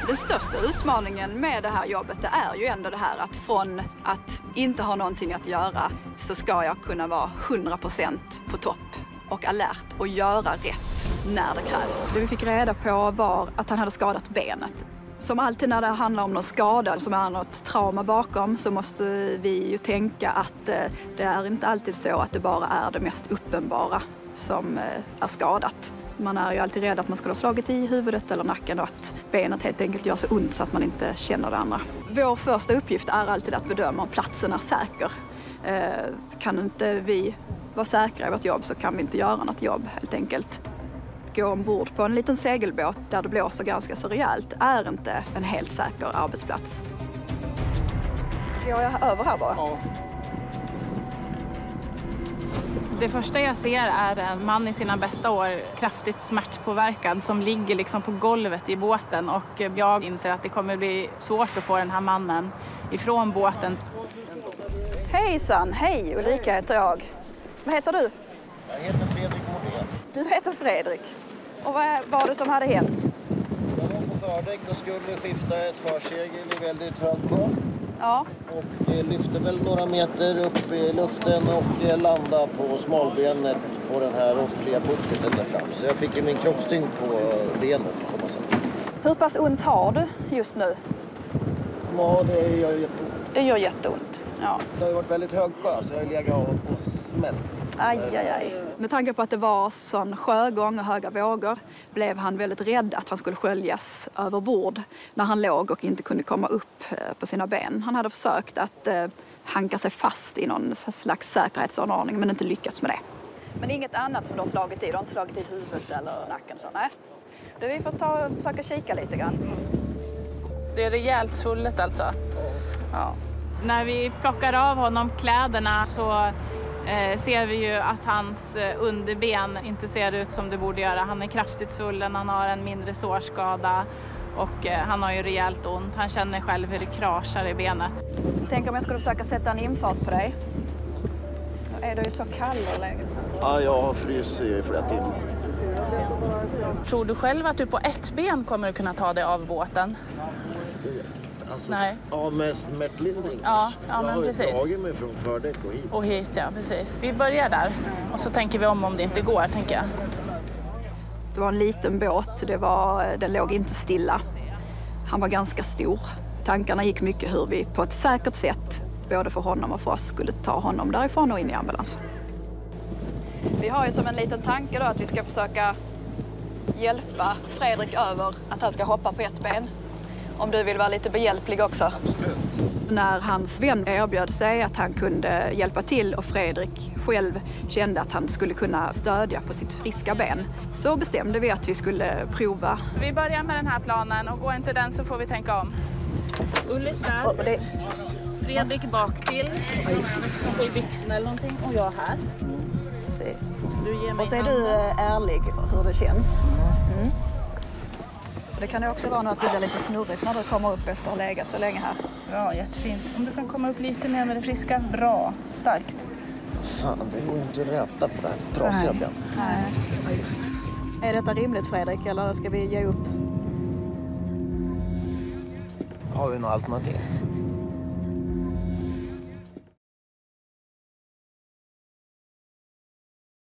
Den största utmaningen med det här jobbet det är ju ändå det här att från att inte ha någonting att göra så ska jag kunna vara 100% på topp och alert och göra rätt när det krävs. Det vi fick reda på var att han hade skadat benet. Som alltid när det handlar om någon skada som är något trauma bakom så måste vi ju tänka att det är inte alltid så att det bara är det mest uppenbara som är skadat. Man är ju alltid rädd att man skulle ha slagit i huvudet eller nacken och att benet helt enkelt gör så ont så att man inte känner det andra. Vår första uppgift är alltid att bedöma om platsen är säker. Kan inte vi vara säkra i vårt jobb så kan vi inte göra något jobb helt enkelt. Gå ombord på en liten segelbåt där det blåser ganska så rejält är inte en helt säker arbetsplats. Går jag över här bara? Ja. Det första jag ser är en man i sina bästa år, kraftigt smärtpåverkad, som ligger liksom på golvet i båten. Och jag inser att det kommer bli svårt att få den här mannen ifrån båten. Hejsan, hej Ulrika heter jag. Vad heter du? Jag heter Fredrik Mården. Du heter Fredrik. Och vad var det som hade hänt? Jag var på fördäck och skulle skifta ett försegel i väldigt hög sjö. Ja. Och lyfte väl några meter upp i luften och landade på smalbenet på den här rostfria pulpiten där fram. Så jag fick ju min kroppstyngd på benet på något sätt. Hur pass ont har du just nu? Ja, det gör jätteont. Det gör jätteont. Ja. Det har ju varit väldigt hög sjö så jag har legat och smält. Aj, aj, aj. Med tanke på att det var sån sjögång och höga vågor blev han väldigt rädd att han skulle sköljas över bord när han låg och inte kunde komma upp på sina ben. Han hade försökt att hanka sig fast i någon slags säkerhetsanordning men inte lyckats med det. Men inget annat som du har slagit i? Du har inte slagit i huvudet eller nacken? Så, nej. Vi får ta och försöka kika lite grann. Det är rejält svullet alltså. Ja. När vi plockar av honom kläderna så ser vi ju att hans underben inte ser ut som det borde göra. Han är kraftigt svullen, han har en mindre sårskada och han har ju rejält ont. Han känner själv hur det kraschar i benet. Tänk om jag skulle försöka sätta en infart på dig. Då är du ju så kall och läge. Ja, jag har fryst i flera timmar. Tror du själv att du på ett ben kommer att kunna ta dig av båten? Alltså, Nej. Ja, med smärtlindring. Ja, men jag har ju precis. dragit mig från fördäck och hit. Och hit, ja, precis. Vi börjar där och så tänker vi om det inte går, tänker jag. Det var en liten båt, den låg inte stilla. Han var ganska stor. Tankarna gick mycket hur vi på ett säkert sätt, både för honom och för oss, skulle ta honom därifrån och in i ambulans. Vi har ju som en liten tanke då att vi ska försöka hjälpa Fredrik över att han ska hoppa på ett ben. Om du vill vara lite behjälplig också. Absolut. När hans vän erbjöd sig att han kunde hjälpa till och Fredrik själv kände att han skulle kunna stödja på sitt friska ben så bestämde vi att vi skulle prova. Vi börjar med den här planen och går inte den så får vi tänka om. Ulrika, Fredrik bak till. I byxorna eller någonting och jag här. Precis. Du ger mig och så är du ärlig hur det känns. Mm. Det kan ju också vara något att det blir lite snurrigt när du kommer upp efter att ha legat så länge här. Bra, jättefint. Om du kan komma upp lite mer med det friska. Bra, starkt. Fan, det går inte att räta på det här trasiga ben. Nej. Är detta rimligt Fredrik eller ska vi ge upp? Har vi något alternativ?